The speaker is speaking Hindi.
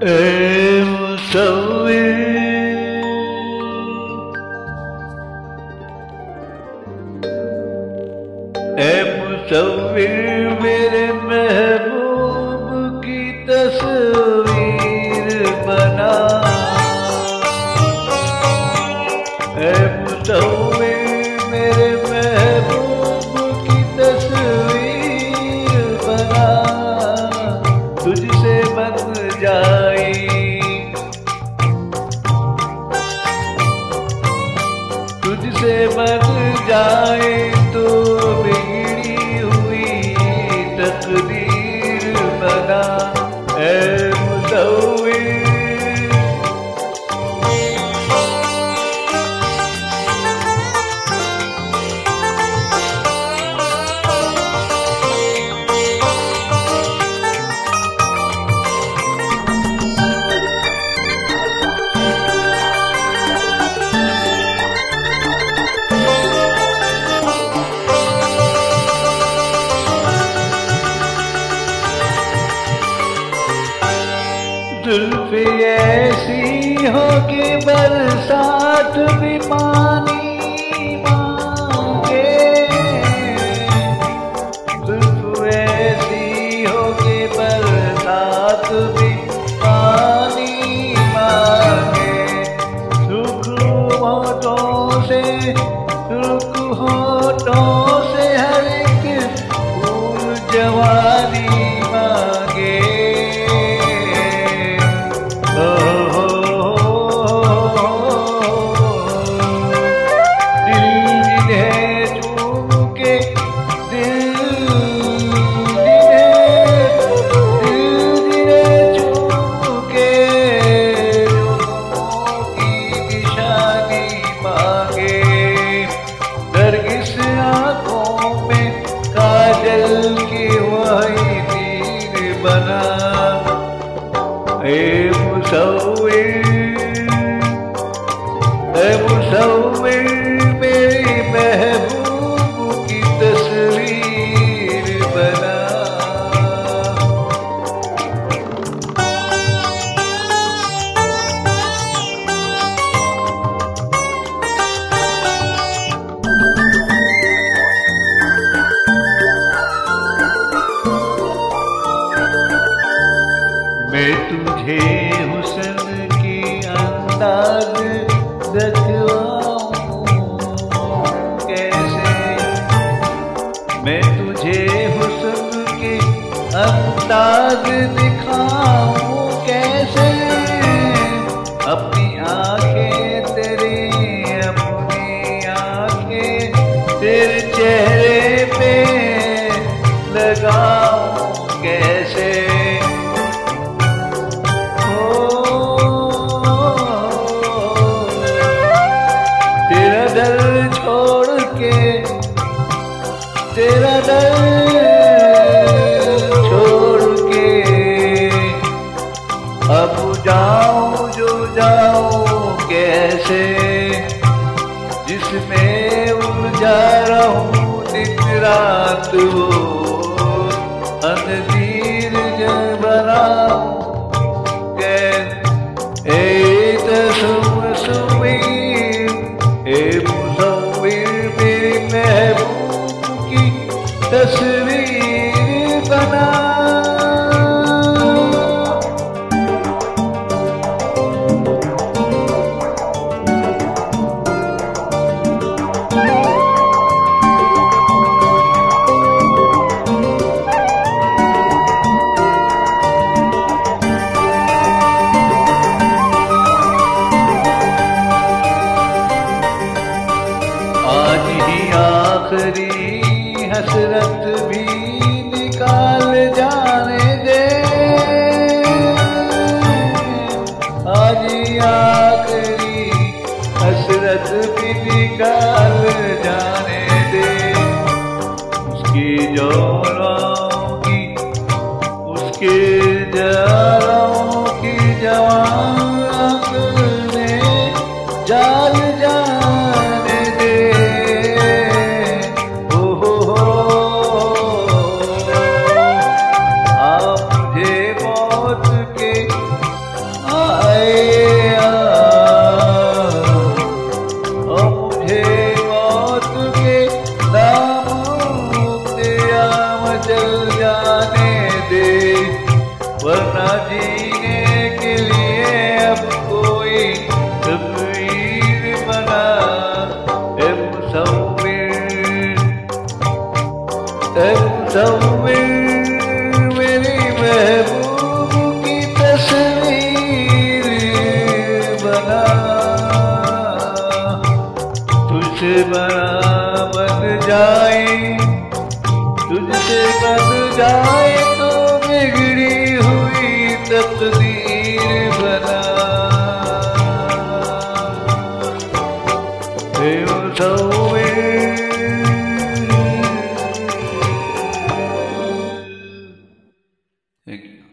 ए मुसव्विर, ए मुसव्विर मेरे महबूब की तस्वीर बना। ए मुसव्विर मेरे महबूब की तस्वीर बना। तुझसे बन जाए, तुझसे बन जाए तो बिगड़ी हुई तकदीर बना। ए मुसव्विर, जुल्फ़े ऐसी हो कि बरसात भी पानी मांगे। जुल्फ़े ऐसी हो कि बरसात भी पानी मांगे। सुख होठों से, सुख होठों से हर एक फूल जवानी मांगे। ए मुसव्विर, ए मुसव्विर मेरी महबूब की तस्वीर बना। मैं तुझे हुस्न की अंदाज दिखलाऊं कैसे। मैं तुझे हुस्न की अंदाज दिखाऊं कैसे। अपनी आंखें तेरी, अपनी आंखें तेरे चेहरे पे लगाऊं कैसे। तेरा दर छोड़ के अब जाऊं जो जाऊं कैसे। जिसमें उलझा रहूं दिन रात वो अंधीर जल बनाऊं कैसे। ए तस्वीर, ए मुसव्विर मेरी महबूब की तस्वीर बना। आज ही आखिरी हसरत भी निकाल जाने दे। आज ही आखिरी हसरत भी निकाल जाने दे। उसकी जोरों की, उसके जोरों की जवान आंखें जाल जाने दे। ओ हो तस्वीर मेरी महबूब की तस्वीर बना, तुझसे बना बन जाए, तुझसे बन जाए तो बिगड़ी हुई तकदीर बना। Thank you.